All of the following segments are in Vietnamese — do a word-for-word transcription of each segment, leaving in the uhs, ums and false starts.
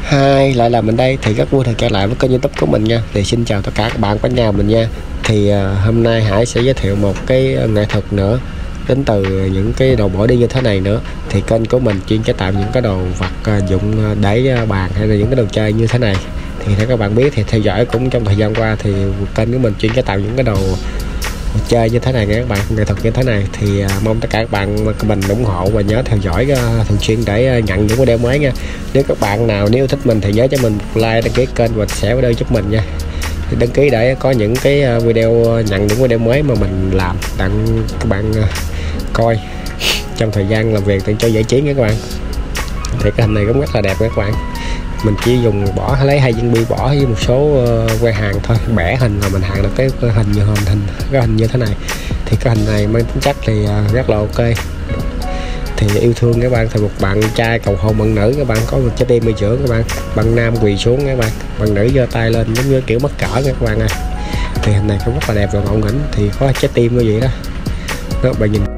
Hai lại là mình đây, thì rất vui được trở lại với kênh YouTube của mình nha. Thì xin chào tất cả các bạn của nhà mình nha. Thì uh, hôm nay Hải sẽ giới thiệu một cái nghệ thuật nữa đến từ những cái đồ bỏ đi như thế này nữa. Thì kênh của mình chuyên chế tạo những cái đồ vật uh, dụng để uh, bàn hay là những cái đồ chơi như thế này. Thì theo các bạn biết thì theo dõi cũng trong thời gian qua thì kênh của mình chuyên chế tạo những cái đồ chơi như thế này nha các bạn, nghệ thuật như thế này. Thì uh, mong tất cả các bạn mình ủng hộ và nhớ theo dõi uh, thường xuyên để uh, nhận những video mới nha. Nếu các bạn nào nếu thích mình thì nhớ cho mình một like, đăng ký kênh và share video giúp mình nha. Đăng ký để có những cái video, nhận những video mới mà mình làm tặng các bạn uh, coi trong thời gian làm việc, tặng cho giải trí nha các bạn. Thì cái hình này cũng rất là đẹp các bạn. Mình chỉ dùng bỏ lấy hai viên bi bỏ với một số uh, que hàng thôi, bẻ hình là mình hàng được cái hình như hình hình cái hình như thế này. Thì cái hình này mang tính chất thì uh, rất là ok. Thì yêu thương các bạn, thì một bạn trai cầu hôn bạn nữ, các bạn có một trái tim bên giữa các bạn, bạn nam quỳ xuống các bạn, bạn nữ giơ tay lên giống như kiểu mắc cỡ các bạn ơi. Thì hình này cũng rất là đẹp và ngộ nghĩnh, thì có trái tim như vậy đó. Đó, bạn nhìn.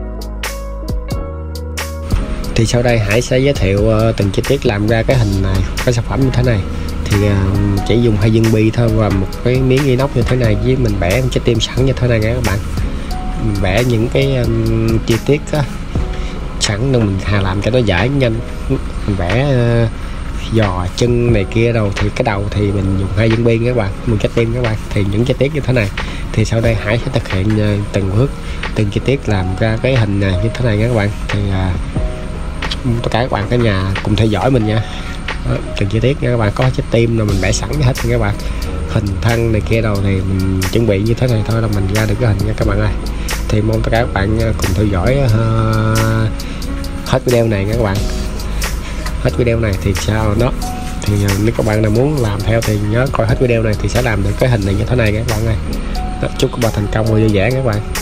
Thì sau đây Hải sẽ giới thiệu uh, từng chi tiết làm ra cái hình này, cái sản phẩm như thế này. Thì uh, chỉ dùng hai viên bi thôi và một cái miếng inox như thế này, với mình vẽ một trái tim sẵn như thế này nha các bạn. Mình vẽ những cái um, chi tiết đó, sẵn nên mình hà làm cho nó giải nhanh. Mình vẽ uh, giò chân này kia đâu, thì cái đầu thì mình dùng hai viên bi các bạn, một trái tim các bạn. Thì những chi tiết như thế này thì sau đây Hải sẽ thực hiện uh, từng bước từng chi tiết làm ra cái hình này như thế này nha các bạn. Thì uh, tất cả các bạn cả nhà cùng theo dõi mình nha. Đó, từng chi tiết nha các bạn, có trái tim là mình vẽ sẵn hết nha các bạn, hình thân này kia đâu thì mình chuẩn bị như thế này thôi là mình ra được cái hình nha các bạn ơi. Thì mong tất cả các bạn cùng theo dõi uh, hết video này nha các bạn, hết video này thì sao đó. Thì uh, nếu các bạn nào muốn làm theo thì nhớ coi hết video này thì sẽ làm được cái hình này như thế này các bạn ơi. Đó, chúc các bạn thành công và vui vẻ các bạn.